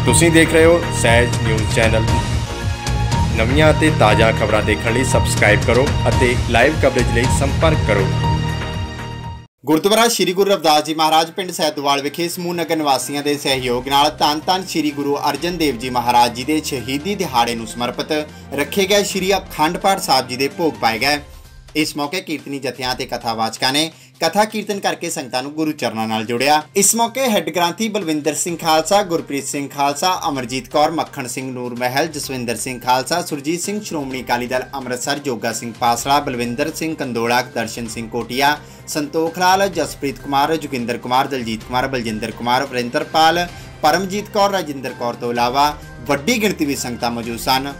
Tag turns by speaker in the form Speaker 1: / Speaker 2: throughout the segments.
Speaker 1: ਤੁਸੀਂ ਦੇਖ ਰਹੇ ਹੋ ਸਹਿਜ ਨਿਊਜ਼ ਚੈਨਲ। ਨਵੀਆਂ ਅਤੇ ਤਾਜ਼ਾ ਖਬਰਾਂ ਦੇਖਣ ਲਈ ਸਬਸਕ੍ਰਾइब करो ਅਤੇ ਲਾਈਵ ਕਵਰੇਜ ਲਈ ਸੰਪਰਕ ਕਰੋ।
Speaker 2: गुरुद्वारा श्री गुरु रविदास जी महाराज पिंड सैदोवाल विखे समूह नगर निवासियों के सहयोग नाल धन धन श्री गुरु अर्जन देव जी महाराज जी के शहीदी दिहाड़े नूं समर्पित रखे गए श्री अखंड पाठ साहब जी के भोग पाए गए। इस मौके कीर्तनी जत्थियां ते कथावाचकां ने कथा कीर्तन करके संगतां नूं गुरु चरणां नाल जोड़िया। इस मौके हैड ग्रंथी बलविंदर सिंह खालसा, गुरप्रीत सिंह खालसा, अमरजीत कौर, मक्खण सिंह नूर महल, जसविंदर सिंह खालसा, सुरजीत सिंह श्रोमणी अकाली दल अमृतसर, जोगा सिंह पासला, बलविंदर सिंह कंदोला, दर्शन सिंह कोटिया, संतोख लाल, जसप्रीत कुमार, जोगिंदर कुमार, दलजीत कुमार, बलजिंदर कुमार, वरिंदरपाल, परमजीत कौर, राजिंदर कौर तो इलावा वड्डी गिणती विच संगतां मौजूद सन।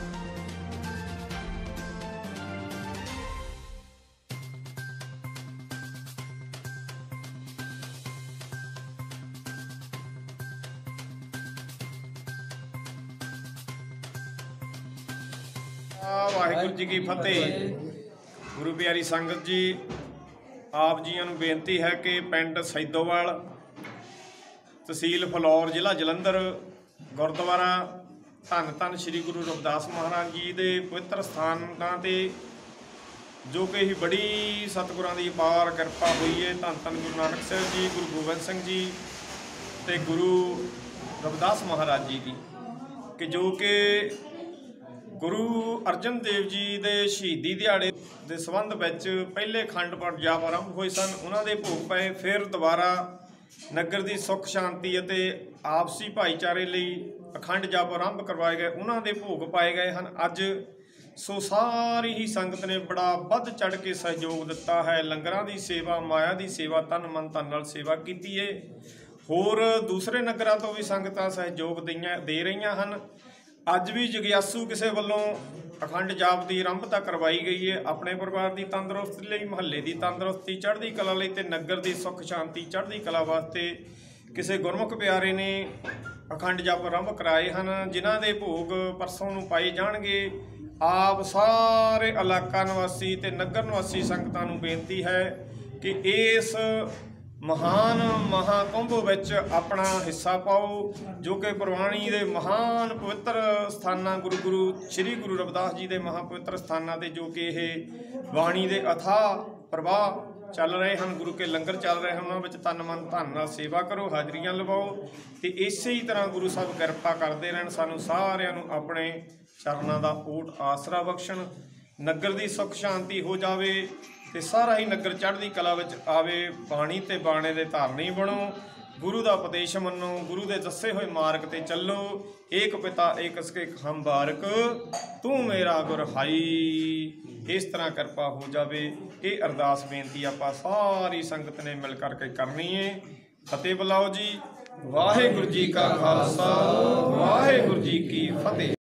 Speaker 3: वाहिगुरू जी की फतेह। गुरु प्यारी संगत जी, आप जी नूं बेनती है कि पिंड सैदोवाल, तहसील फलौर, जिला जलंधर, गुरुद्वारा धन धन श्री गुरु रविदास महाराज जी के पवित्र स्थानां ते जो कि बड़ी सतगुरां दी अपार किरपा हुई है। धन धन गुरु नानक साहिब जी, गुरु गोबिंद सिंह जी ते गुरु रविदास महाराज जी की कि जो कि गुरु अर्जन देव जी के शहीदी दिहाड़े के संबंध में पहले अखंड पाठ जाप आरंभ हुए सन, उन्होंने भोग पाए। फिर दोबारा नगर की सुख शांति और आपसी भाईचारे लिए अखंड जाप आरंभ करवाए गए, उन्होंने भोग पाए गए हैं। अज सो सारी ही संगत ने बड़ा वध चढ़ के सहयोग दिता है। लंगरां की सेवा, माया की सेवा, तन मन धन नाल सेवा की है। होर दूसरे नगरां तो भी संगतां सहयोग दे रही हैं। अज भी जगियासू किसी वालों अखंड जाप की आरंभता करवाई गई है। अपने परिवार की तंदुरुस्ती लई, महल्ले की तंदुरुस्ती, चढ़ती कला लई ते नगर की सुख शांति चढ़ती कला वास्ते किसी गुरमुख प्यारे ने अखंड जाप आरंभ कराए हैं, जिन्हां दे भोग परसों नूं पाए जाणगे। आप सारे इलाका निवासी ते नगर निवासी संगतां नूं बेनती है कि इस महान महाकुंभ विच अपना हिस्सा पाओ, जो कि गुरबाणी के महान पवित्र स्थानां गुरु श्री गुरु रविदास जी के महापवित्र स्थानां ते जो कि यह बाणी के अथाह प्रवाह चल रहे हैं, गुरु के लंगर चल रहे हैं, उन्होंने तन मन धन नाल सेवा करो, हाजरियां लवाओ तो इस ही तरह गुरु साहब किरपा करते रहन। सानू सारिआं नूं अपने चरनां दा ओट आसरा बख्शण, नगर की सुख शांति हो जाए ते सारा ही नगर चढ़ती कला विच आवे। बाणी ते बाणे दे धारनी बनो, गुरु का उपदेश मनो, गुरु के दसे हुए मार्ग ते चलो। एक पिता एक इसके हम बारक, तू मेरा गुर हाई। इस तरह किरपा हो जाए, ये अरदास बेनती आपां सारी संगत ने मिल करके करनी है। फतेह बुलाओ जी। वाहिगुरू जी का खालसा, वाहिगुरू जी की फतेह।